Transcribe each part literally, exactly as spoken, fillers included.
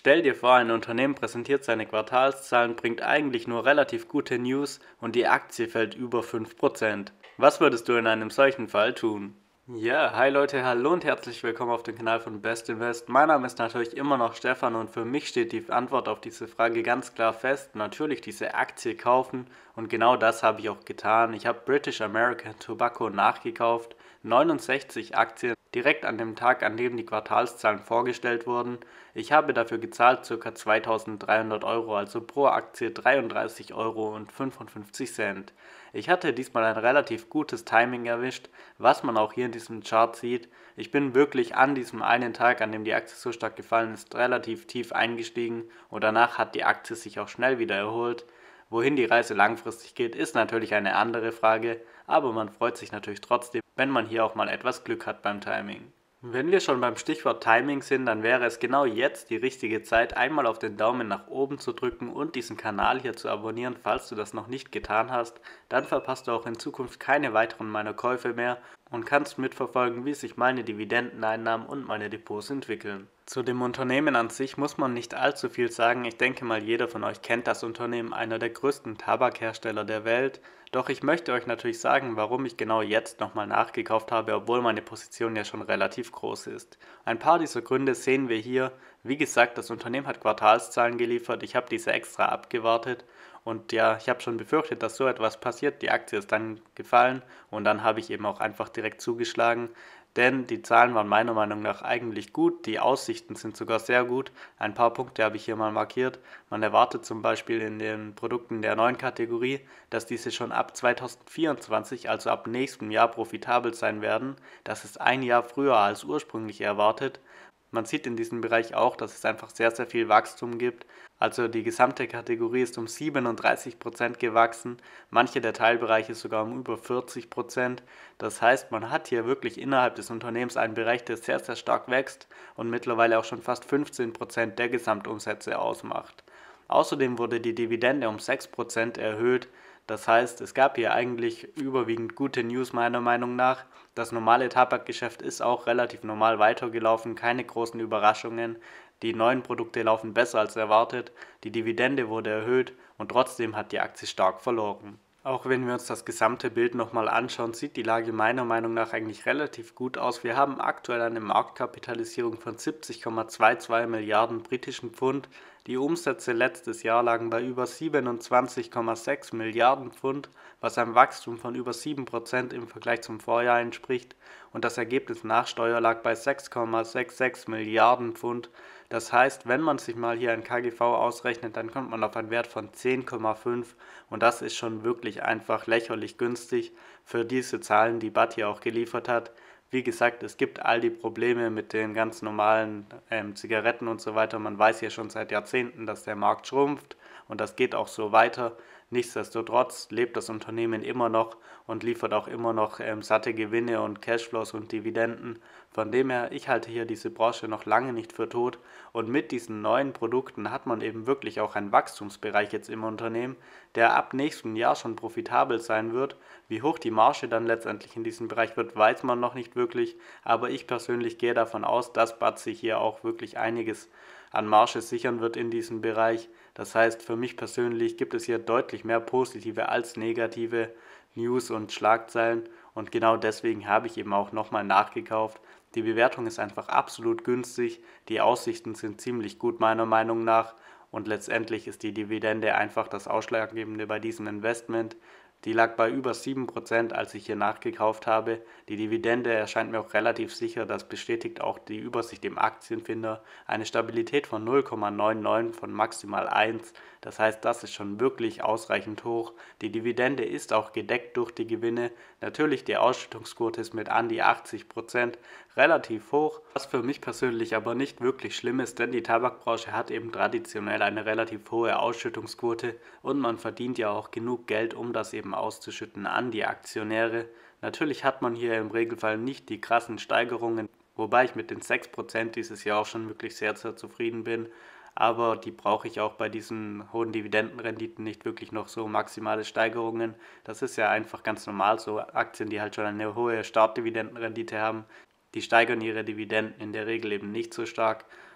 Stell dir vor, ein Unternehmen präsentiert seine Quartalszahlen, bringt eigentlich nur relativ gute News und die Aktie fällt über fünf Prozent. Was würdest du in einem solchen Fall tun? Ja, hi Leute, hallo und herzlich willkommen auf dem Kanal von Best Invest. Mein Name ist natürlich immer noch Stefan und für mich steht die Antwort auf diese Frage ganz klar fest. Natürlich diese Aktie kaufen und genau das habe ich auch getan. Ich habe British American Tobacco nachgekauft, neunundsechzig Aktien direkt an dem Tag, an dem die Quartalszahlen vorgestellt wurden. Ich habe dafür gezahlt ca. zweitausenddreihundert Euro, also pro Aktie dreiunddreißig Euro und fünfundfünfzig Cent. Ich hatte diesmal ein relativ gutes Timing erwischt, was man auch hier in diesem Chart sieht. Ich bin wirklich an diesem einen Tag, an dem die Aktie so stark gefallen ist, relativ tief eingestiegen und danach hat die Aktie sich auch schnell wieder erholt. Wohin die Reise langfristig geht, ist natürlich eine andere Frage, aber man freut sich natürlich trotzdem, wenn man hier auch mal etwas Glück hat beim Timing. Wenn wir schon beim Stichwort Timing sind, dann wäre es genau jetzt die richtige Zeit, einmal auf den Daumen nach oben zu drücken und diesen Kanal hier zu abonnieren, falls du das noch nicht getan hast. Dann verpasst du auch in Zukunft keine weiteren meiner Käufe mehr und kannst mitverfolgen, wie sich meine Dividendeneinnahmen und meine Depots entwickeln. Zu dem Unternehmen an sich muss man nicht allzu viel sagen. Ich denke mal, jeder von euch kennt das Unternehmen, einer der größten Tabakhersteller der Welt. Doch ich möchte euch natürlich sagen, warum ich genau jetzt nochmal nachgekauft habe, obwohl meine Position ja schon relativ groß ist. Ein paar dieser Gründe sehen wir hier. Wie gesagt, das Unternehmen hat Quartalszahlen geliefert, ich habe diese extra abgewartet und ja, ich habe schon befürchtet, dass so etwas passiert. Die Aktie ist dann gefallen und dann habe ich eben auch einfach direkt zugeschlagen. Denn die Zahlen waren meiner Meinung nach eigentlich gut, die Aussichten sind sogar sehr gut. Ein paar Punkte habe ich hier mal markiert. Man erwartet zum Beispiel in den Produkten der neuen Kategorie, dass diese schon ab zweitausendvierundzwanzig, also ab nächstem Jahr, profitabel sein werden. Das ist ein Jahr früher als ursprünglich erwartet. Man sieht in diesem Bereich auch, dass es einfach sehr, sehr viel Wachstum gibt. Also die gesamte Kategorie ist um siebenunddreißig Prozent gewachsen, manche der Teilbereiche sogar um über vierzig Prozent. Das heißt, man hat hier wirklich innerhalb des Unternehmens einen Bereich, der sehr, sehr stark wächst und mittlerweile auch schon fast fünfzehn Prozent der Gesamtumsätze ausmacht. Außerdem wurde die Dividende um sechs Prozent erhöht. Das heißt, es gab hier eigentlich überwiegend gute News meiner Meinung nach. Das normale Tabakgeschäft ist auch relativ normal weitergelaufen, keine großen Überraschungen. Die neuen Produkte laufen besser als erwartet, die Dividende wurde erhöht und trotzdem hat die Aktie stark verloren. Auch wenn wir uns das gesamte Bild nochmal anschauen, sieht die Lage meiner Meinung nach eigentlich relativ gut aus. Wir haben aktuell eine Marktkapitalisierung von siebzig Komma zweiundzwanzig Milliarden britischen Pfund. Die Umsätze letztes Jahr lagen bei über siebenundzwanzig Komma sechs Milliarden Pfund, was einem Wachstum von über sieben Prozent im Vergleich zum Vorjahr entspricht. Und das Ergebnis nach Steuer lag bei sechs Komma sechsundsechzig Milliarden Pfund. Das heißt, wenn man sich mal hier ein K G V ausrechnet, dann kommt man auf einen Wert von zehn Komma fünf und das ist schon wirklich einfach lächerlich günstig für diese Zahlen, die Bat hier auch geliefert hat. Wie gesagt, es gibt all die Probleme mit den ganz normalen ähm, Zigaretten und so weiter. Man weiß ja schon seit Jahrzehnten, dass der Markt schrumpft und das geht auch so weiter. Nichtsdestotrotz lebt das Unternehmen immer noch und liefert auch immer noch ähm, satte Gewinne und Cashflows und Dividenden. Von dem her, ich halte hier diese Branche noch lange nicht für tot und mit diesen neuen Produkten hat man eben wirklich auch einen Wachstumsbereich jetzt im Unternehmen, der ab nächstem Jahr schon profitabel sein wird. Wie hoch die Marge dann letztendlich in diesem Bereich wird, weiß man noch nicht wirklich, aber ich persönlich gehe davon aus, dass Bat sich hier auch wirklich einiges an Marge sichern wird in diesem Bereich. Das heißt, für mich persönlich gibt es hier deutlich mehr positive als negative News und Schlagzeilen und genau deswegen habe ich eben auch nochmal nachgekauft. Die Bewertung ist einfach absolut günstig, die Aussichten sind ziemlich gut meiner Meinung nach und letztendlich ist die Dividende einfach das Ausschlaggebende bei diesem Investment. Die lag bei über sieben Prozent, als ich hier nachgekauft habe. Die Dividende erscheint mir auch relativ sicher, das bestätigt auch die Übersicht im Aktienfinder. Eine Stabilität von null Komma neunundneunzig von maximal eins, das heißt, das ist schon wirklich ausreichend hoch. Die Dividende ist auch gedeckt durch die Gewinne. Natürlich die Ausschüttungsquote ist mit an die achtzig Prozent relativ hoch, was für mich persönlich aber nicht wirklich schlimm ist, denn die Tabakbranche hat eben traditionell eine relativ hohe Ausschüttungsquote und man verdient ja auch genug Geld, um das eben auszuschütten an die Aktionäre. Natürlich hat man hier im Regelfall nicht die krassen Steigerungen, wobei ich mit den sechs Prozent dieses Jahr auch schon wirklich sehr, sehr zufrieden bin. Aber die brauche ich auch bei diesen hohen Dividendenrenditen nicht wirklich noch so maximale Steigerungen. Das ist ja einfach ganz normal, so Aktien, die halt schon eine hohe Startdividendenrendite haben, die steigern ihre Dividenden in der Regel eben nicht so stark.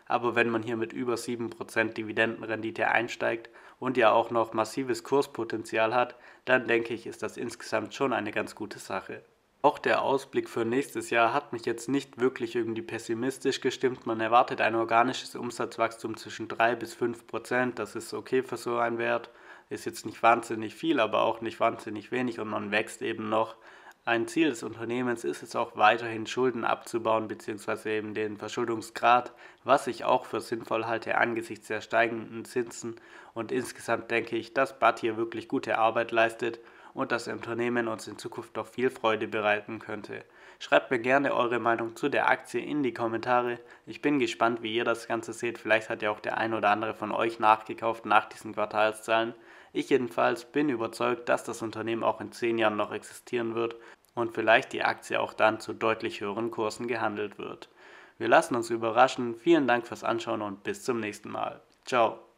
aber wenn man hier mit über sieben Prozent Dividendenrendite einsteigt und ja auch noch massives Kurspotenzial hat, dann denke ich, ist das insgesamt schon eine ganz gute Sache. Auch der Ausblick für nächstes Jahr hat mich jetzt nicht wirklich irgendwie pessimistisch gestimmt. Man erwartet ein organisches Umsatzwachstum zwischen drei bis fünf Prozent. Das ist okay für so einen Wert. Ist jetzt nicht wahnsinnig viel, aber auch nicht wahnsinnig wenig und man wächst eben noch. Ein Ziel des Unternehmens ist es auch weiterhin, Schulden abzubauen bzw. eben den Verschuldungsgrad, was ich auch für sinnvoll halte angesichts der steigenden Zinsen. Und insgesamt denke ich, dass B A T hier wirklich gute Arbeit leistet und das Unternehmen uns in Zukunft noch viel Freude bereiten könnte. Schreibt mir gerne eure Meinung zu der Aktie in die Kommentare. Ich bin gespannt, wie ihr das Ganze seht. Vielleicht hat ja auch der ein oder andere von euch nachgekauft nach diesen Quartalszahlen. Ich jedenfalls bin überzeugt, dass das Unternehmen auch in zehn Jahren noch existieren wird und vielleicht die Aktie auch dann zu deutlich höheren Kursen gehandelt wird. Wir lassen uns überraschen. Vielen Dank fürs Anschauen und bis zum nächsten Mal. Ciao.